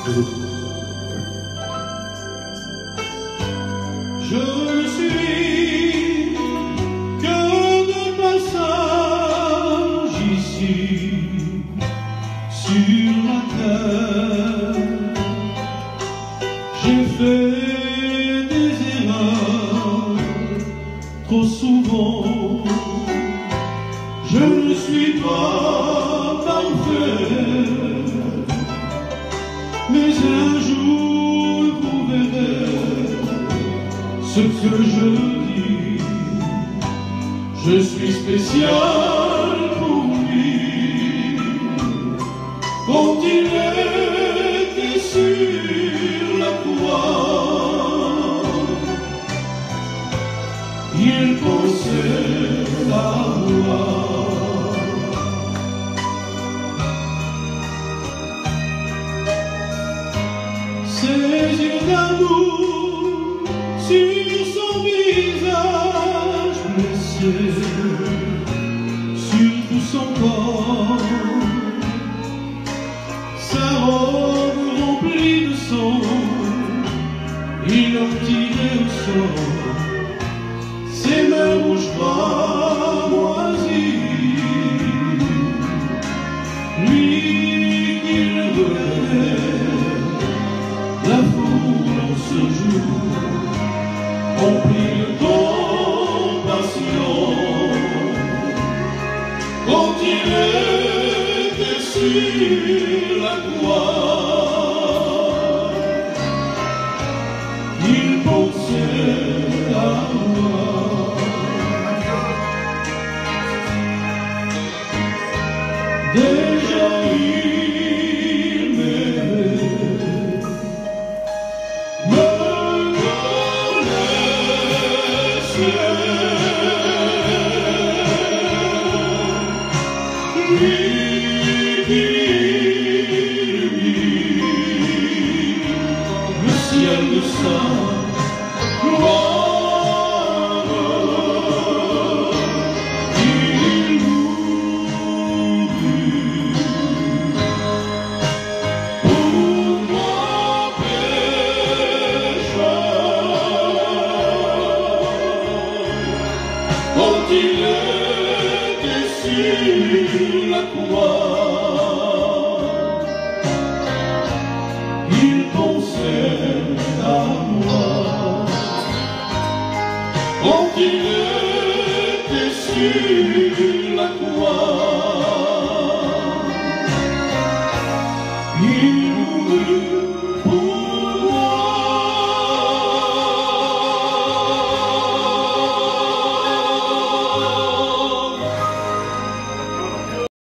Je ne suis que de passage ici sur la terre. J'ai fait des erreurs trop souvent. Je ne suis pas parfait, mais un jour vous verrez ce que je dis. Je suis spécial pour lui, quand il était sur la croix. Il pensait à moi. Ses yeux d'amour sur son visage blessé, sur tout son corps, sa robe remplie de sang, il l'a tiré au sort. Ses mains rouges moisies, lui qu'il revenait. La foule en ce jour remplit de compassion, quand il était sur la croix, il pensait à moi. Déjà il m'aimait, me connaissait, lui qui illumine le ciel de sa gloire. Quand il était sur la croix,